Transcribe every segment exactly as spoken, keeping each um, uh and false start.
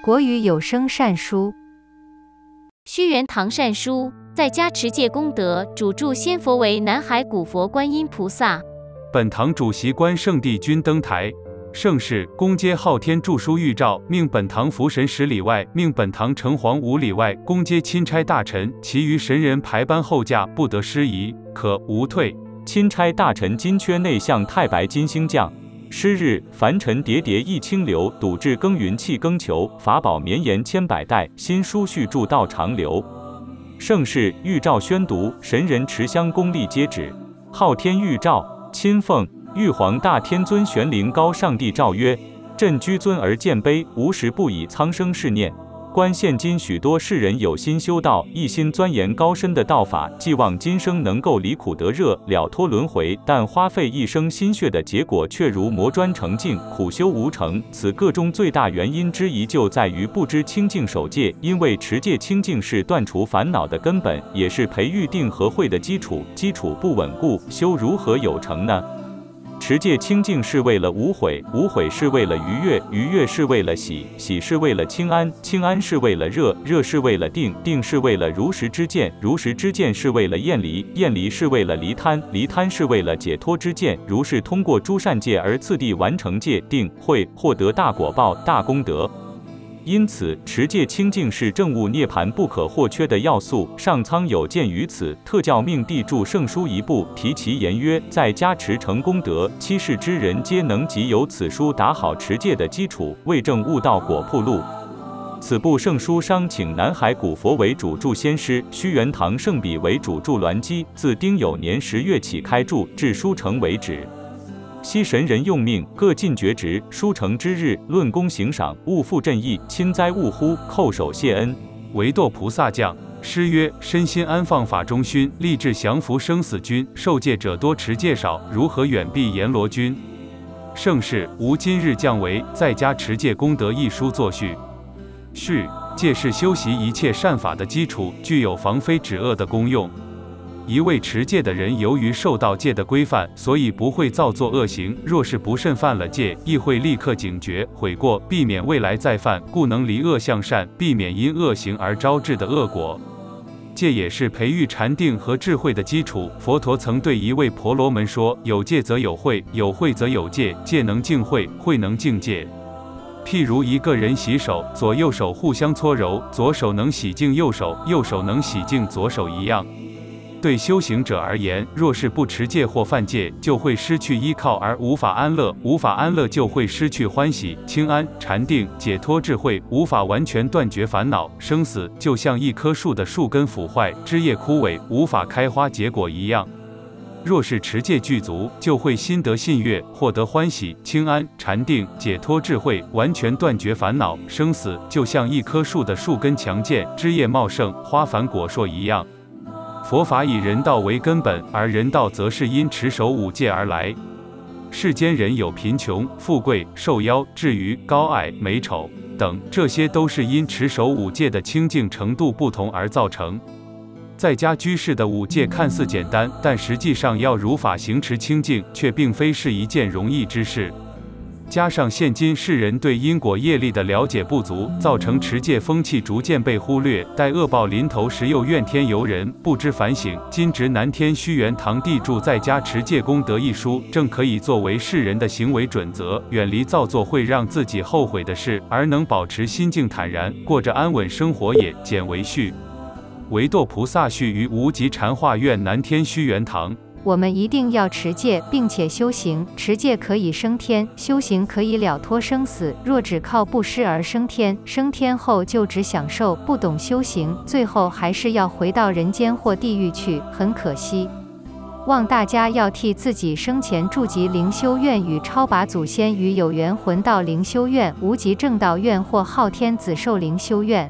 国语有声善书， 虚元堂善书，在家持戒功德，主著仙佛为南海古佛观音菩萨。 本堂主席关圣帝君登台，盛世恭接昊天著书谕诏，命本堂福神十里外，命本堂城隍五里外，恭接钦差大臣，其余神人排班后驾，不得失仪，可无退。 钦差大臣金阙内向太白金星降。师日，凡尘叠叠一清流，笃志耕耘弃耕求，法宝绵延千百代，新书续著道长流。盛世谕诏宣读，神人持香功力接旨。昊天谕诏，钦奉玉皇大天尊玄灵高上帝诏曰：朕居尊而见卑，无时不以苍生事念。观现今许多世人有心修道，一心钻研高深的道法，寄望今生能够离苦得乐，了脱轮回，但花费一生心血的结果却如磨砖成镜，苦修无成。此个中最大原因之一就在于不知清净守戒，因为持戒清净是断除烦恼的根本，也是培育定和慧的基础。基础不稳固，修如何有成呢？持戒清净是为了无悔，无悔是为了愉悦，愉悦是为了喜，喜是为了清安，清安是为了热，热是为了定，定是为了如实之见，如实之见是为了厌离，厌离是为了离贪，离贪是为了解脱之见。如是通过诸善戒而次第完成戒定慧，获得大果报、大功德。因此，持戒清净是证悟涅槃不可或缺的要素。上苍有鉴于此，特教命地著圣书一部，题其言曰：在家持成功德，七世之人皆能藉由此书打好持戒的基础，为证悟道果铺路。此部圣书商请南海古佛为主著先师，虚元堂圣笔为主著鸾基，自丁酉年十月起开著，至书成为止。昔神人用命，各尽厥职，书成之日，论功行赏，勿负朕意，亲哉勿呼，叩首谢恩。 唯堕菩萨降。诗曰：身心安放法中熏，立志降伏生死军。受戒者多，持戒少，如何远避阎罗君？盛世吾今日降为在家持戒功德一书作序。序：戒是修习一切善法的基础，具有防非止恶的功用。一位持戒的人，由于受到戒的规范，所以不会造作恶行。若是不慎犯了戒，亦会立刻警觉悔过，避免未来再犯，故能离恶向善，避免因恶行而招致的恶果。戒也是培育禅定和智慧的基础。佛陀曾对一位婆罗门说：有戒则有慧，有慧则有戒，戒能净慧，慧能净戒。譬如一个人洗手，左右手互相搓揉，左手能洗净右手，右手能洗净左手一样。对修行者而言，若是不持戒或犯戒，就会失去依靠而无法安乐，无法安乐就会失去欢喜、清安、禅定、解脱智慧，无法完全断绝烦恼。生死就像一棵树的树根腐坏，枝叶枯萎，无法开花结果一样。若是持戒具足，就会心得信悦，获得欢喜、清安、禅定、解脱智慧，完全断绝烦恼。生死就像一棵树的树根强健，枝叶茂盛，花繁果硕一样。佛法以人道为根本，而人道则是因持守五戒而来。世间人有贫穷、富贵、寿夭、至于、高矮、美丑等，这些都是因持守五戒的清净程度不同而造成。在家居士的五戒看似简单，但实际上要如法行持清净，却并非是一件容易之事。加上现今世人对因果业力的了解不足，造成持戒风气逐渐被忽略，待恶报临头时又怨天尤人，不知反省。今值南天虚元堂地著在家持戒功德一书，正可以作为世人的行为准则，远离造作会让自己后悔的事，而能保持心境坦然，过着安稳生活也。简为序。唯堕菩萨序于无极禅化院南天虚元堂。 我们一定要持戒，并且修行。持戒可以升天，修行可以了脱生死。若只靠布施而升天，升天后就只享受，不懂修行，最后还是要回到人间或地狱去，很可惜。望大家要替自己生前筑集灵修院与超拔祖先与有缘魂道灵修院、无极正道院或昊天子寿灵修院。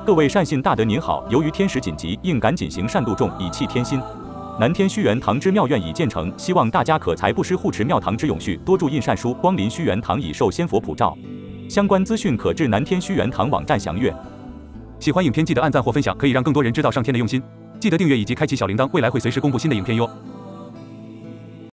各位善信大德您好，由于天时紧急，应赶紧行善度众，以弃天心。南天虚元堂之庙院已建成，希望大家可财布施护持庙堂之永续，多注印善书，光临虚元堂以受仙佛普照。相关资讯可至南天虚元堂网站详阅。 喜欢影片记得按赞或分享，可以让更多人知道上天的用心。记得订阅以及开启小铃铛，未来会随时公布新的影片哟。